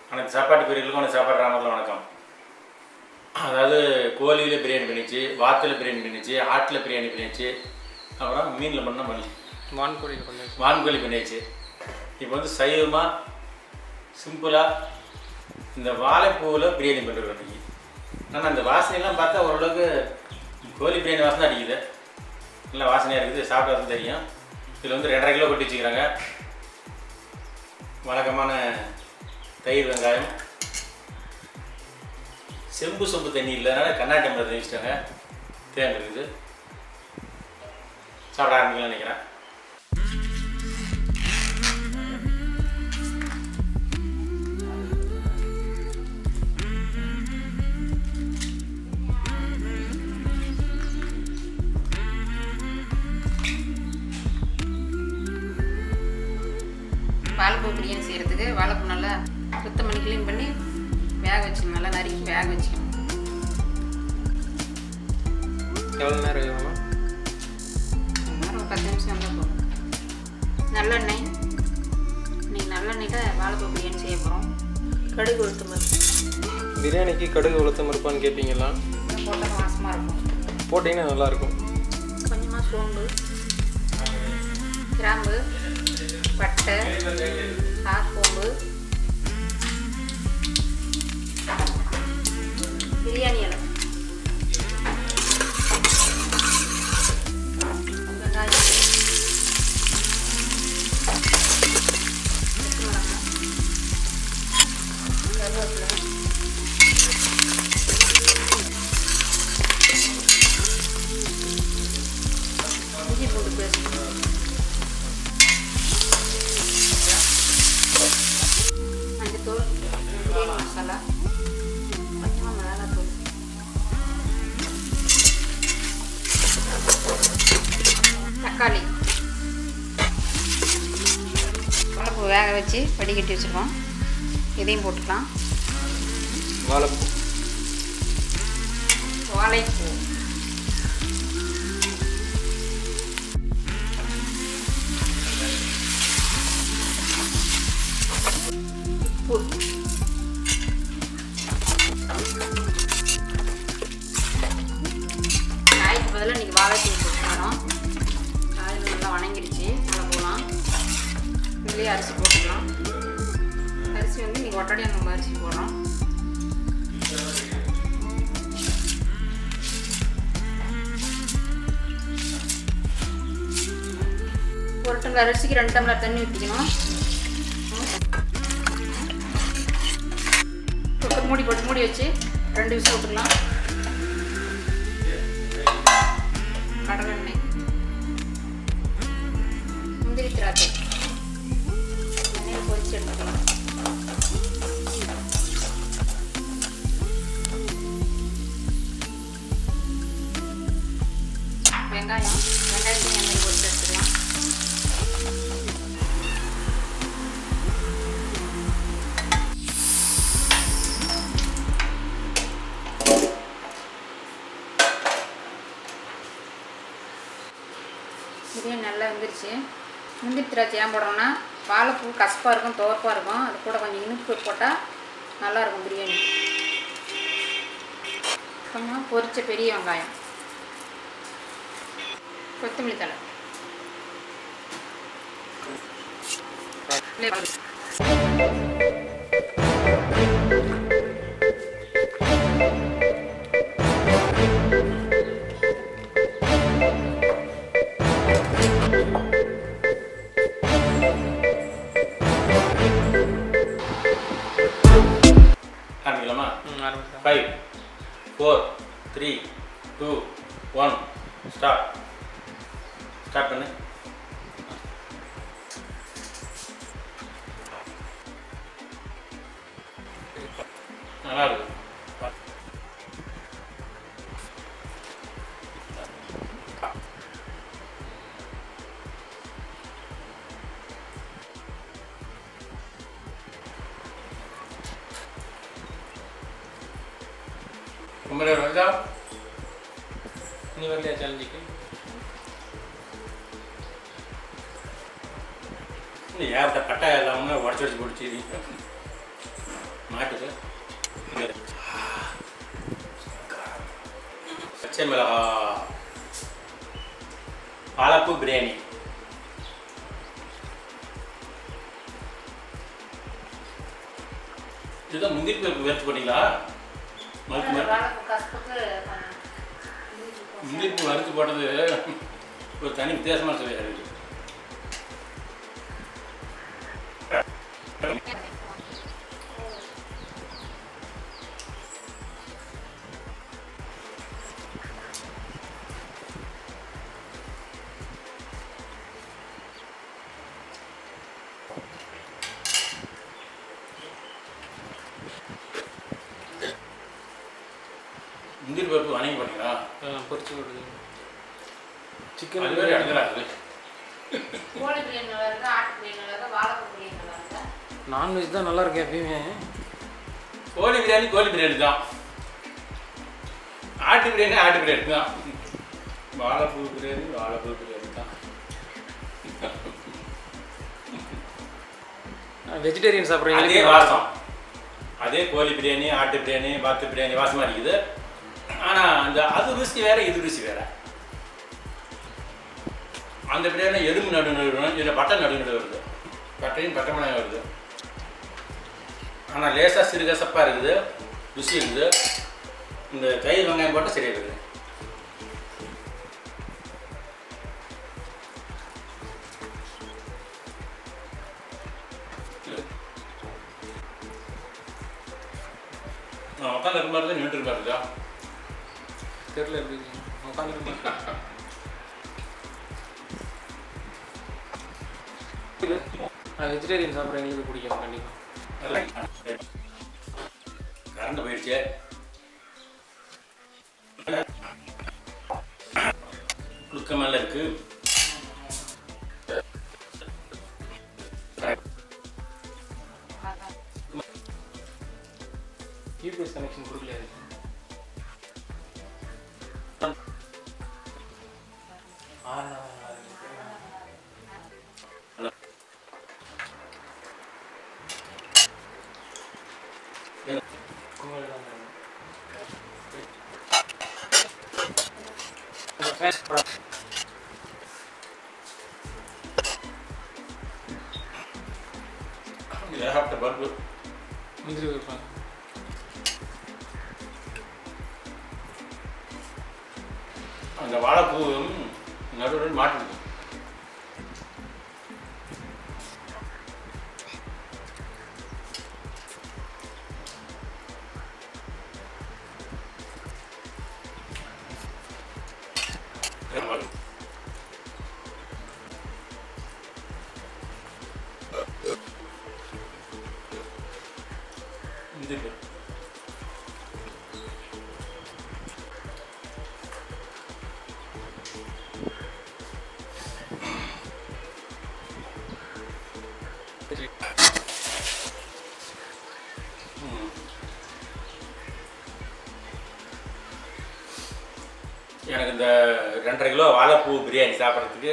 அனைத்து சாப்பாட்டு பிரிவுகளுக்கும் அந்த சாப்பாடு ராமரில் வணக்கம். அதாவது கோழியில் பிரியாணி பண்ணிச்சு, வாத்தில் பிரியாணி பண்ணிச்சு, ஆட்டில் பிரியாணி பண்ணிச்சு, அப்புறம் மீனில் பண்ணால் பண்ணி வான்கோழி பண்ணிச்சு. இப்போ வந்து சைவமாக சிம்பிளாக இந்த வாழைப்பூவில் பிரியாணி பண்ணுறோம் இன்றைக்கி. ஆனால் அந்த வாசனையெல்லாம் பார்த்தா ஓரளவுக்கு கோழி பிரியாணி வாசனை அடிக்குது, நல்லா வாசனையாக இருக்குது, சாப்பிட்டா தான் தெரியும். இதில் வந்து 2.5 கிலோ கொட்டி வச்சுக்கிறாங்க. வழக்கமான தயிர், வெங்காயம், செம்பு தண்ணி இல்லைனால கண்ணாடி டம்ளர் தண்ணி வச்சுட்டாங்க. தேன் இருக்குது. சாப்பிட ஆரம்பிக்கலாம்னு நினைக்கிறேன். வாழைப்பூ பிரியாணி செய்கிறதுக்கு வாழைப்பூ நல்லா சுத்தம் பண்ணி க்ளீன் பண்ணி வேக வச்சுக்கணும். நல்லா நறுக்கி வேக வச்சுக்கணும். எவ்வளோ நேரம் வேணுமா? ஒரு 10 நிமிஷம் வந்தால் போதும். நல்லெண்ணெய், இன்றைக்கி நல்லெண்ணெயில் வாழைப்பூ பிரியாணி செய்ய போகிறோம். கடுகு உளுத்தம் பருப்பு. பிரியாணிக்கு கடுகு உளுத்தம் பருப்பான்னு கேட்பீங்களா? போட்டால் வாசமாக இருக்கும். போட்டிங்கன்னா நல்லாயிருக்கும். கொஞ்சமாக சோம்பு, கிராம்பு, பட்டை, ஆப்போம்பு, பிரியாணி இலை, வெங்காயம், பச்சை மிளகாய், கருவேப்பிலை, இஞ்சி பூண்டு பேஸ்ட், மஞ்சத்தூள், பிரியாணி மசாலா, கொஞ்சமாக மிளகாத்தூள், தக்காளி, வாழைப்பூ வேக வச்சு வடிகட்டி வச்சுருக்கோம். இதையும் போட்டுக்கலாம். வாழைப்பூ, வாழைப்பூ, உப்பு, காய்க்கு பதிலாக இன்றைக்கி வாழைப்பூ போட்டுக்கிறோம். காய் நல்லா வணங்கிடுச்சு. நல்லா போகலாம். இதுலேயே அரிசி போட்டுக்கலாம். அரிசி வந்து இன்றைக்கி ஒட்டடையாக நம்ம அரிசி போடுறோம். ஒரு டம்ளர் அரிசிக்கு 2 டம்ளர் தண்ணி ஊற்றிக்கணும். குக்கர் மூடி போட்டு மூடி வச்சு 2 விசில் விட்டுக்கலாம். கடலெண்ணெய், முந்திரி திராட்சை எண்ணெயில் பொரிச்சு எடுத்துக்கலாம். வெங்காயத்தையும் எண்ணெயில் பொரிச்சு எடுத்துக்கலாம். பிரியாணி நல்லா வந்துருச்சு. முந்திரி திராட்சை ஏன் போடுறோம்னா வாழைப்பூ கசப்பாக இருக்கும், துவர்ப்பாக இருக்கும். அது கூட கொஞ்சம் இனிப்பு போட்டால் நல்லாயிருக்கும் பிரியாணி. கொஞ்சம் பொரிச்ச பெரிய வெங்காயம், கொத்தமல்லி தழை, ஆரம்பிக்கலாமா? 5, 4, 3, 2, 1 ஸ்டார்ட் பண்ணு. நல்லா இருக்கு. ரொம்ப நேரம் வந்தா நீ வரலையா சேலஞ்சுக்கு? இல்லை யார்கிட்ட கட்டாயம் இல்லாமல் உடச்சி போட்டுச்சு. மாட்டுது பச்சை மிளகா வாழைப்பூ பிரியாணி. இதுதான் முந்திரி பருப்பு வறுத்து போட்டீங்களா? முந்திரி பூ வறுத்து போட்டது ஒரு தனி வித்தியாசமாக சொல்லிடுறது. முந்திரி பருப்பு வணங்கி போட்டீங்களா? பொரிச்சு போடுது. சிக்கன் அது வேறு இடத்துல கோழி பிரியாணி நல்லா இருக்கா, ஆட்டு பிரியாணி நல்லா இருக்கா, வாழைப்பூ பிரியாணி நல்லா இருக்கா? நான்வெஜ் தான் நல்லா இருக்கு எப்பயுமே. கோழி பிரியாணி தான், ஆட்டு பிரியாணி தான், வாழைப்பூ பிரியாணி தான். வெஜிடேரியன் சாப்பிட்றீங்க. அதே வாசம், அதே கோழி பிரியாணி, ஆட்டு பிரியாணி, வாத்து பிரியாணி வாசமாக இருக்குது. ஆனால் அது ருசி வேறு, இது ருசி வேறு. அந்த பிரியாணி எறும்பு நடுநடு, இதில் பட்டை நடுநடு வருது, பட்டையும் பட்டை மிளகாய் வருது. ஆனால் லேசாக சிறுகசப்பாக இருக்குது, ருசி இருக்குது. இந்த தயிர் வெங்காயம் போட்டு சரியாக இருக்குது. நான் உட்காந்து இருக்க மாதிரி தான் நின்றுட்டு இருக்காருக்கா தெரியல எப்படி உட்காந்துருக்கேன். வெஜிடேரியன் சாப்பிட்றவங்களுக்கு பிடிக்கும் கண்டிப்பாக. கரண்ட் போயிடுச்சு. குளுக்க மேல இருக்கு. யூபிஎஸ் கனெக்ஷன் கொடுக்கலையா? பருப்பு முந்திரி வைப்பாங்க. அந்த வாழைப்பூ நடுவுடன் மாட்டுது. எனக்கு இந்த 2.5 கிலோ வாழைப்பூ பிரியாணி சாப்பிட்றதுக்கு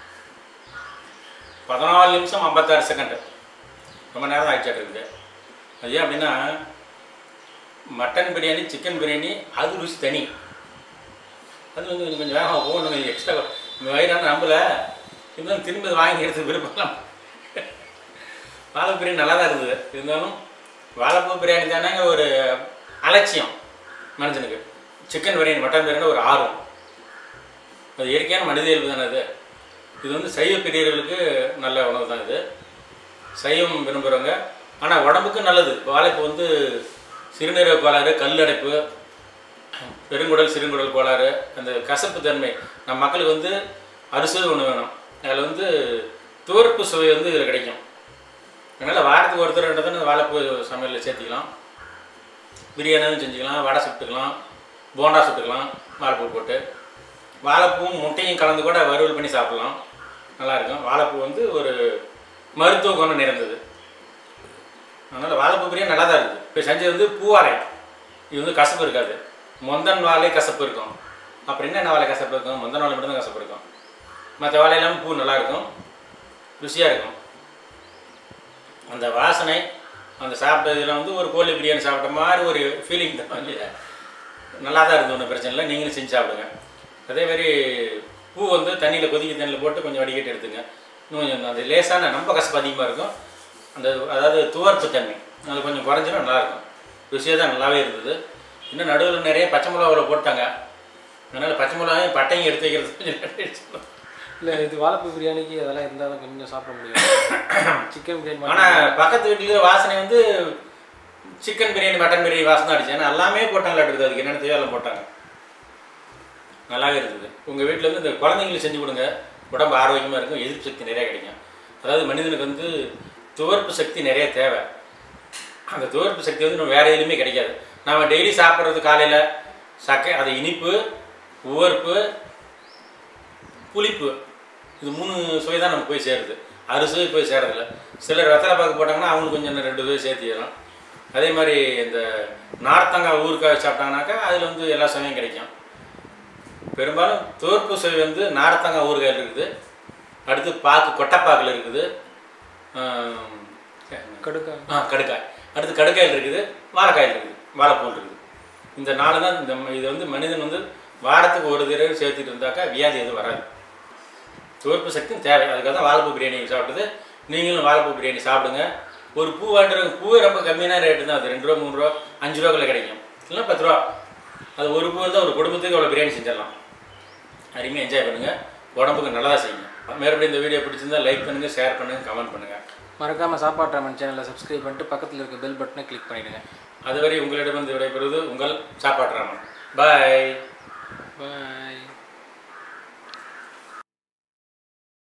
14 நிமிஷம் 56 செகண்ட், ரொம்ப நேரம் ஆகிச்சாட்டு இருக்குது. அது ஏன் அப்படின்னா மட்டன் பிரியாணி, சிக்கன் பிரியாணி அது ருசி தனி. அது வந்து கொஞ்சம் வேகமாக போகணும், எக்ஸ்ட்ரா வயிறான நம்பலை. இருந்தாலும் திரும்பி வாங்கி எடுத்து விருப்பலாம். வாழைப்பூ பிரியாணி நல்லா தான் இருக்குது. இருந்தாலும் வாழைப்பூ பிரியாணி தானே ஒரு அலட்சியம் மனுஷனுக்கு. சிக்கன் பிரியாணி, மட்டன் பிரியாணி ஒரு ஆர்வம். அது இயற்கையான மனித இயல்பு தானே அது. இது வந்து சைவ பிரியர்களுக்கு நல்ல உணவு தான் இது. சைவம் விரும்புகிறவங்க. ஆனால் உடம்புக்கு நல்லது. வாழைப்பூ வந்து சிறுநீரக கோளாறு, கல்லடைப்பு, பெருங்குடல் சிறுங்குடல் கோளாறு, அந்த கசப்பு தன்மை நம்ம மக்களுக்கு வந்து அரிசுவை ஒன்று வேணும். அதில் வந்து துவர்ப்பு சுவை வந்து இதில் கிடைக்கும். அதனால் வாரத்துக்கு ஒருத்தர் 2 தான் வாழைப்பூ சமையலில் சேர்த்திக்கலாம். பிரியாணியும் செஞ்சுக்கலாம், வடை சுட்டுக்கலாம், போண்டா சுட்டுக்கலாம் வாழைப்பூ போட்டு. வாழைப்பூவும் முட்டையும் கலந்து கூட வறுவல் பண்ணி சாப்பிட்லாம், நல்லாயிருக்கும். வாழைப்பூ வந்து ஒரு மருத்துவ குணம் நிறைந்தது. அதனால் வாழைப்பூ பிரியாணி நல்லா தான் இருக்குது. இப்போ செஞ்சது வந்து பூவாரை. இது வந்து கசப்பு இருக்காது. மொந்தன் வாழை கசப்பு இருக்கும். அப்புறம் என்ன வாழை கசப்பு இருக்கும்? மொந்தன் வாழை மட்டும்தான் கசப்பு இருக்கும். மற்ற வாழையெல்லாம் பூ நல்லாயிருக்கும், ருசியாக இருக்கும். அந்த வாசனை அந்த சாப்பிட்டதில் வந்து ஒரு கோழி பிரியாணி சாப்பிட்ட மாதிரி ஒரு ஃபீலிங் தான் இல்லையா, நல்லா தான் இருந்தது, ஒன்றும் பிரச்சனை இல்லை. நீங்களும் செஞ்சு சாப்பிடுங்க. அதேமாதிரி பூ வந்து தண்ணியில் கொதிக்க தண்ணியில் போட்டு கொஞ்சம் வடிகட்டி எடுத்துங்க. இன்னும் கொஞ்சம் அந்த லேசான ரொம்ப கசப்பு அதிகமாக இருக்கும், அந்த அதாவது துவர்ப்பு தண்ணி அது கொஞ்சம் குறைஞ்சினா நல்லாயிருக்கும். ருசியாக தான் நல்லாவே இருந்தது. இன்னும் நடுவில் நிறைய பச்சை மிளகாவில் போட்டாங்க, அதனால் பச்சை மிளகாயும் பட்டையும் எடுத்து வைக்கிறது. இல்லை இது வாழைப்பூ பிரியாணிக்கு அதெல்லாம் இருந்தால் தான் கொஞ்சம் சாப்பிட முடியும். சிக்கன் பிரியாணி ஆனால் பக்கத்து வீட்டில் வாசனை வந்து சிக்கன் பிரியாணி மட்டன் பிரியாணி வாசனை அடிச்சு, ஏன்னா எல்லாமே போட்டாங்களா இருக்குது, அதுக்கு என்னென்ன தேவை எல்லாம் போட்டாங்க, நல்லாவே இருந்தது. உங்கள் வீட்டில் வந்து இந்த குழந்தைங்களுக்கு செஞ்சு கொடுங்க, உடம்பு ஆரோக்கியமாக இருக்கும், எதிர்ப்பு சக்தி நிறையா கிடைக்கும். அதாவது மனிதனுக்கு வந்து துவர்ப்பு சக்தி நிறைய தேவை. அந்த துவர்ப்பு சக்தி வந்து நம்ம வேறு எதுலையுமே கிடைக்காது. நாம் டெய்லி சாப்பிட்றது காலையில் அது இனிப்பு, உவர்ப்பு, புளிப்பு, இது 3 சுவை தான் நமக்கு போய் சேருது. அரிசுவை போய் சேரதில்லை. சிலர் வெத்தலை பாக்கு போட்டாங்கன்னா அவங்களுக்கு கொஞ்சம் 2 சுவை சேர்த்திடும். அதே மாதிரி இந்த நார்த்தங்காய் ஊறுக்காய் சாப்பிட்டாங்கனாக்கா அதில் வந்து எல்லா சுவையும் கிடைக்கும். பெரும்பாலும் துவர்ப்பு சுவை வந்து நார்த்தங்காய் ஊறுகாயில் இருக்குது, அடுத்து கொட்டைப்பாக்கில் இருக்குது, கடுக்காய், அடுத்து கடுக்காயில் இருக்குது, வாழைக்காயில் இருக்குது, வாழைப்பூல் இருக்குது. இந்த 4 தான் இது வந்து மனிதன் வந்து வாரத்துக்கு ஒரு தடவை சேர்த்துட்டு இருந்தாக்கா வியாதி எதுவும் வராது. துவர்ப்பு சக்தியும் தேவை. அதுக்காக தான் வாழைப்பூ பிரியாணி சாப்பிட்டது. நீங்களும் வாழைப்பூ பிரியாணி சாப்பிடுங்க. ஒரு பூ வாங்குறது பூவே ரொம்ப கம்மியான ரேட்டு தான், அது 2 ரூபா 3 ரூபா 5 ரூபாக்குள்ள கிடைக்கும், இல்லைன்னா 10 ரூபா. அது ஒரு பூ தான் ஒரு குடும்பத்துக்கு அவ்வளோ பிரியாணி செஞ்சிடலாம். அருமையாக என்ஜாய் பண்ணுங்கள், உடம்புக்கு நல்லதாக செய்யுங்க. மறுபடியும் இந்த வீடியோ பிடிச்சிருந்தால் லைக் பண்ணுங்கள், ஷேர் பண்ணுங்கள், கமெண்ட் பண்ணுங்கள். மறக்காமல் சாப்பாட்டு ராமன் சேனலை சப்ஸ்கிரைப் பண்ணிட்டு பக்கத்தில் இருக்க பெல் பட்டனை கிளிக் பண்ணிவிடுங்க. அதுவரை உங்களிடமிருந்து விடைபெறுவது உங்கள் சாப்பாட்டு ராமன். பாய். பாய்.